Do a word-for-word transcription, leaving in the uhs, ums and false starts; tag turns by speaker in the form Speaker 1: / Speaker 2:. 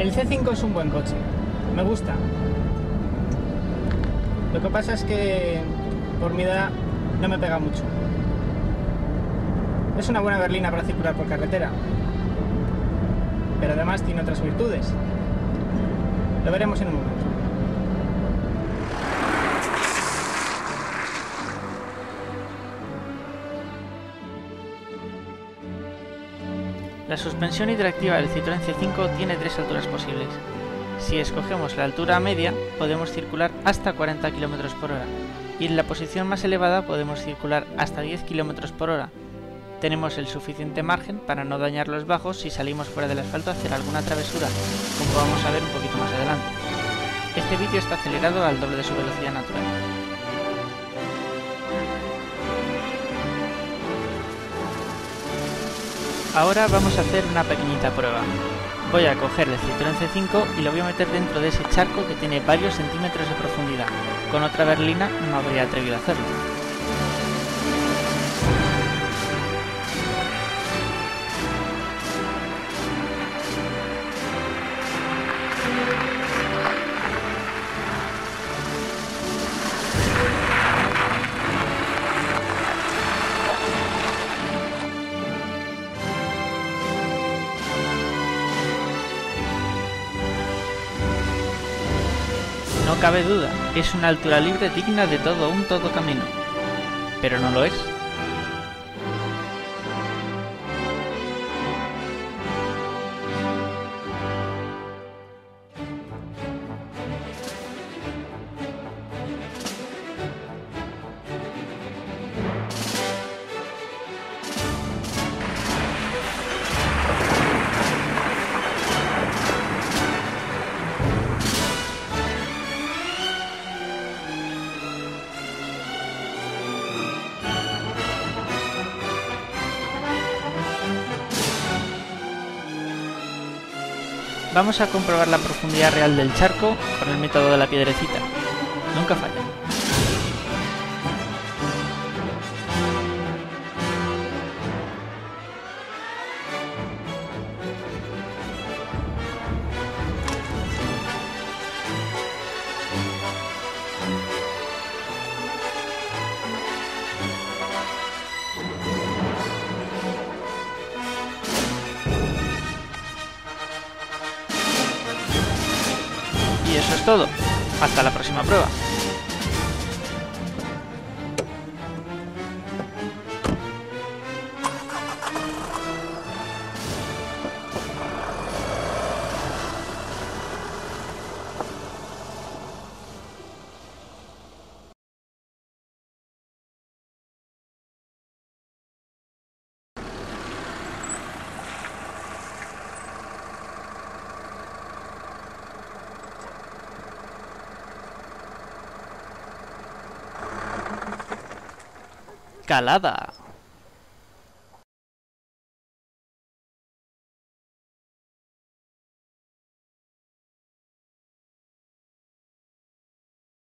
Speaker 1: El C cinco es un buen coche, me gusta. Lo que pasa es que por mi edad no me pega mucho. Es una buena berlina para circular por carretera, pero además tiene otras virtudes. Lo veremos en un momento.
Speaker 2: La suspensión hidroactiva del Citroën C cinco tiene tres alturas posibles. Si escogemos la altura media, podemos circular hasta cuarenta kilómetros por hora, y en la posición más elevada podemos circular hasta diez kilómetros por hora. Tenemos el suficiente margen para no dañar los bajos si salimos fuera del asfalto a hacer alguna travesura, como vamos a ver un poquito más adelante. Este vídeo está acelerado al doble de su velocidad natural. Ahora vamos a hacer una pequeñita prueba. Voy a coger el Citroën C cinco y lo voy a meter dentro de ese charco que tiene varios centímetros de profundidad. Con otra berlina no me habría atrevido a hacerlo. No cabe duda, es una altura libre digna de todo un todo camino. Pero no lo es. Vamos a comprobar la profundidad real del charco con el método de la piedrecita. Nunca falla. Y eso es todo. Hasta la próxima prueba. Calada.